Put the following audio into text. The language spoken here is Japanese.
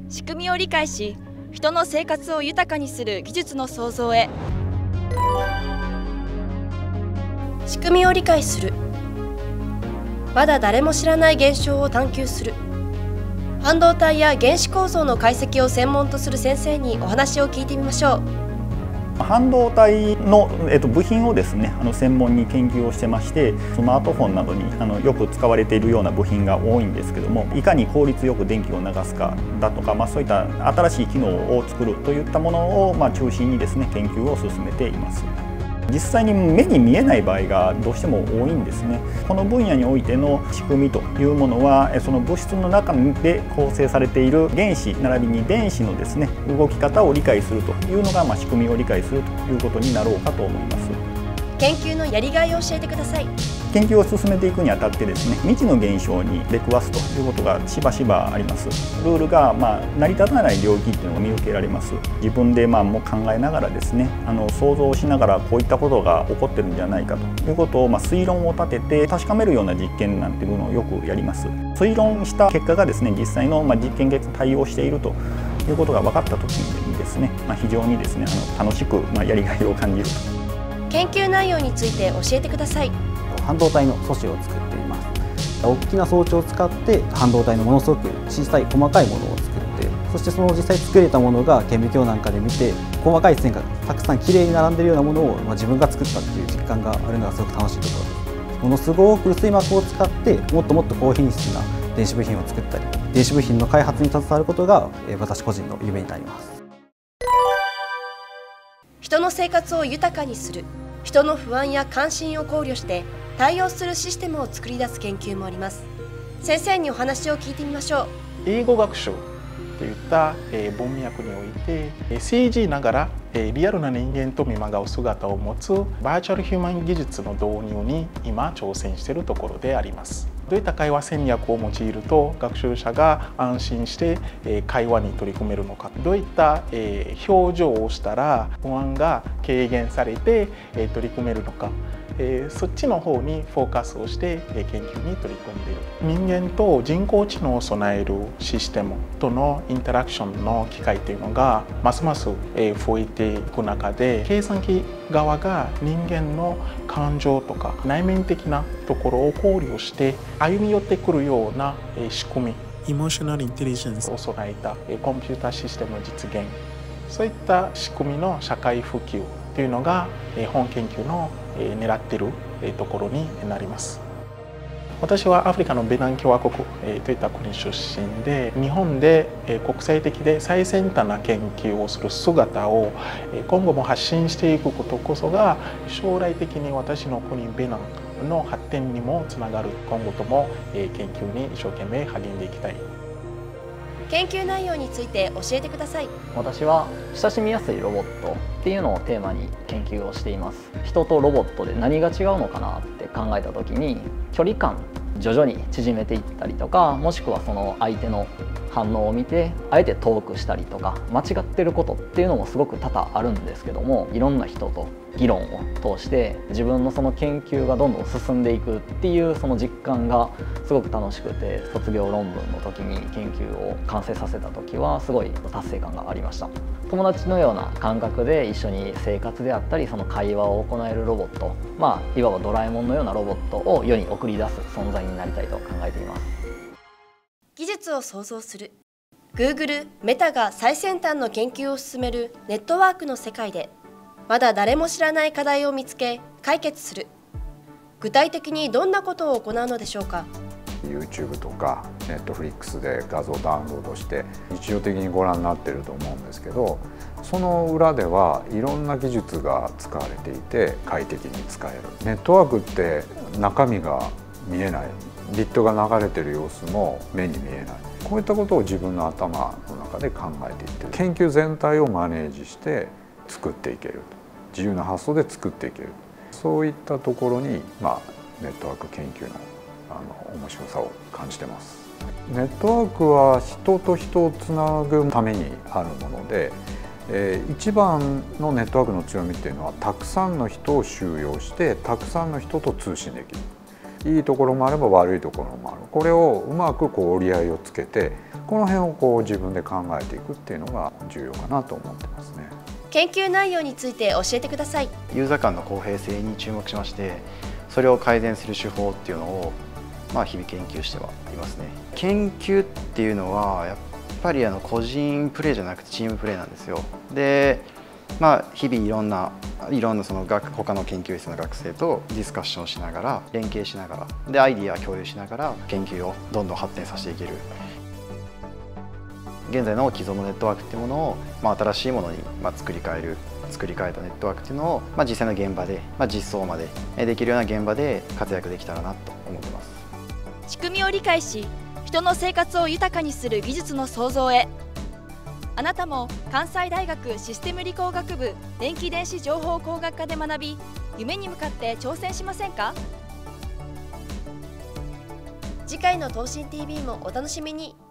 仕組みを理解し、人の生活を豊かにする技術の創造へ。仕組みを理解する。まだ誰も知らない現象を探求する。半導体や原子構造の解析を専門とする先生にお話を聞いてみましょう。 半導体の、部品をですね専門に研究をしてまして、スマートフォンなどによく使われているような部品が多いんですけども、いかに効率よく電気を流すかだとか、そういった新しい機能を作るといったものを中心にですね研究を進めています。実際に目に見えない場合がどうしても多いんですね。この分野においての仕組みというものは、その物質の中で構成されている原子並びに電子のですね動き方を理解するというのが、仕組みを理解するということになろうかと思います。 研究のやりがいを教えてください。 研究を進めていくにあたってですね、未知の現象に出くわすということがしばしばあります。ルールが成り立たない領域っていうのが見受けられます。自分でもう考えながらですね、想像しながらこういったことが起こってるんじゃないかということを推論を立てて確かめるような実験なんていうのをよくやります。推論した結果がですね、実際の実験結果対応しているということが分かった時にですね、非常にですね楽しくやりがいを感じると。 研究内容について教えてください。 半導体の素子を作っています。大きな装置を使って半導体のものすごく小さい細かいものを作って、そしてその実際作れたものが顕微鏡なんかで見て、細かい線がたくさんきれいに並んでいるようなものを自分が作ったっていう実感があるのがすごく楽しいところです。ものすごく薄い膜を使ってもっともっと高品質な電子部品を作ったり、電子部品の開発に携わることが私個人の夢になります。 人の生活を豊かにする、人の不安や関心を考慮して対応するシステムを作り出す研究もあります。先生にお話を聞いてみましょう。 英語学習といった文脈において CG ながらリアルな人間と見まがう姿を持つバーチャルヒューマン技術の導入に今挑戦しているところであります。どういった会話戦略を用いると学習者が安心して会話に取り組めるのか、どういった表情をしたら不安が軽減されて取り組めるのか、そっちの方にフォーカスをして研究に取り組んでいる。人間と人工知能を備えるシステムとのインタラクションの機会というのがますます増えていく中で、計算機側が人間の感情とか内面的なところを考慮して歩み寄ってくるような仕組み、エモーショナルインテリジェンスを備えたコンピューターシステムの実現、そういった仕組みの社会普及というのが本研究の狙っているところになります。私はアフリカのベナン共和国といった国出身で、日本で国際的で最先端な研究をする姿を今後も発信していくことこそが将来的に私の国ベナンの発展にもつながる。今後とも研究に一生懸命励んでいきたい。 研究内容について教えてください。 私は親しみやすいロボットっていうのをテーマに研究をしています。人とロボットで何が違うのかなって考えた時に、距離感徐々に縮めていったりとか、もしくはその相手の反応を見てあえて遠くしたりとか、間違ってることっていうのもすごく多々あるんですけども、いろんな人と議論を通して自分のその研究がどんどん進んでいくっていうその実感がすごく楽しくて、卒業論文の時に研究を完成させた時はすごい達成感がありました。友達のような感覚で一緒に生活であったりその会話を行えるロボット、いわばドラえもんのようなロボットを世に送り出す存在になりたいと考えています。 技術を創造する Google、メタが最先端の研究を進めるネットワークの世界で、まだ誰も知らない課題を見つけ解決する。具体的にどんなことを行うのでしょうか。 YouTube とか Netflix で画像ダウンロードして日常的にご覧になってると思うんですけど、その裏ではいろんな技術が使われていて快適に使える。ネットワークって中身が見えない、ビットが流れてる様子も目に見えない、こういったことを自分の頭の中で考えていって研究全体をマネージして作っていける、自由な発想で作っていける、そういったところに、ネットワーク研究の面白さを感じてます。ネットワークは人と人をつなぐためにあるもので、一番のネットワークの強みっていうのはたくさんの人を収容してたくさんの人と通信できる。 いいところもあれば悪いところもある。これをうまく折り合いをつけて、この辺を自分で考えていくっていうのが重要かなと思ってますね。 研究内容について教えてください。 ユーザー間の公平性に注目しまして、それを改善する手法っていうのを日々研究してはいますね。研究っていうのはやっぱり個人プレーじゃなくてチームプレーなんですよ。で、日々いろんなその他の研究室の学生とディスカッションしながら、連携しながら、でアイディア共有しながら研究をどんどん発展させていける。現在の既存のネットワークっていうものを、新しいものに作り変えたネットワークっていうのを、実際の現場で、実装までできるような現場で活躍できたらなと思ってます。 仕組みを理解し、人の生活を豊かにする技術の創造へ。あなたも関西大学システム理工学部電気電子情報工学科で学び、夢に向かって挑戦しませんか？ 次回の東進 TV もお楽しみに。